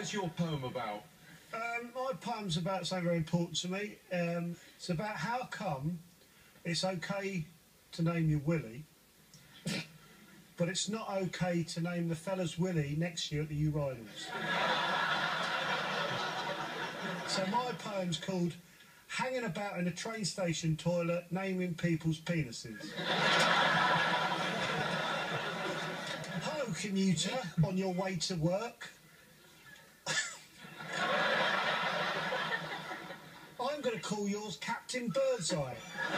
is your poem about? My poem's about something very important to me. It's about how come it's okay to name you Willie, but it's not okay to name the fella's Willie next to you at the urinals. So my poem's called Hanging About in a Train Station Toilet Naming People's Penises. Hello, commuter, on your way to work. I'm going to call yours Captain Birdseye.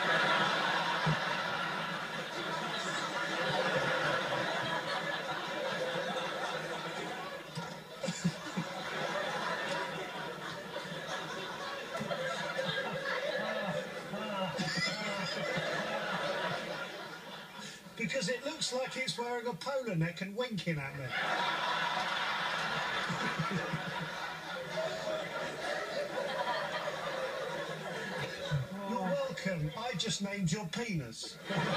Because it looks like it's wearing a polo neck and winking at me. You're welcome. I just named your penis.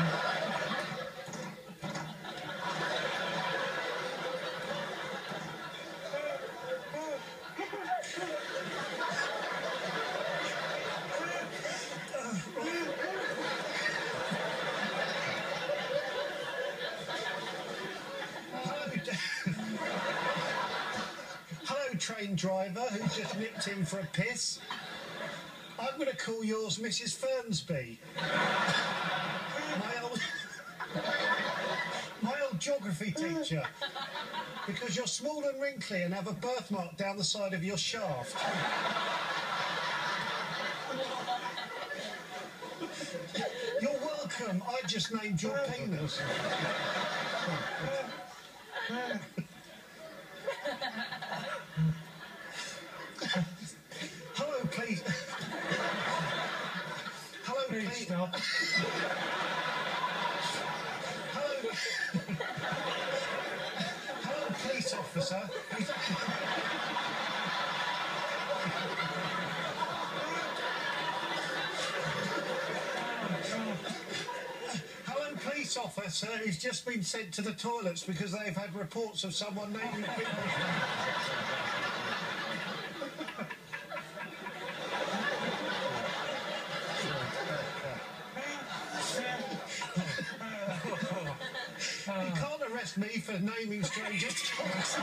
Hello, train driver who just nipped in for a piss. I'm going to call yours Mrs. Fernsby. My old geography teacher. Because you're small and wrinkly and have a birthmark down the side of your shaft. You're welcome. I just named your penis. Hello, please. Hello, please. Stop. Hello. Hello, police officer. Hello, police officer who's just been sent to the toilets because they've had reports of someone naming people. You can't arrest me for naming strangers' dogs.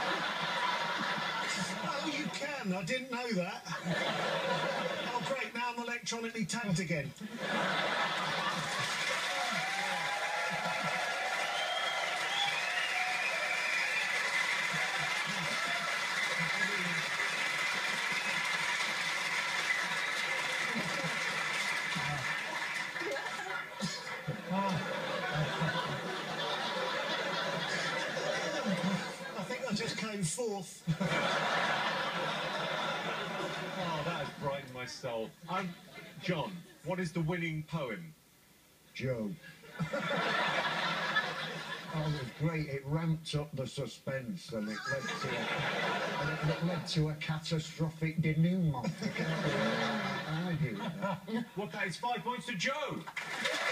Oh, you can. I didn't know that. Oh, great. Now I'm electronically tagged again. I think I just came fourth. Oh, that has brightened my soul. John, what is the winning poem? Joe. Oh, it was great. It ramped up the suspense and it led to a catastrophic denouement. You can't argue with that. Well, that is 5 points to Joe.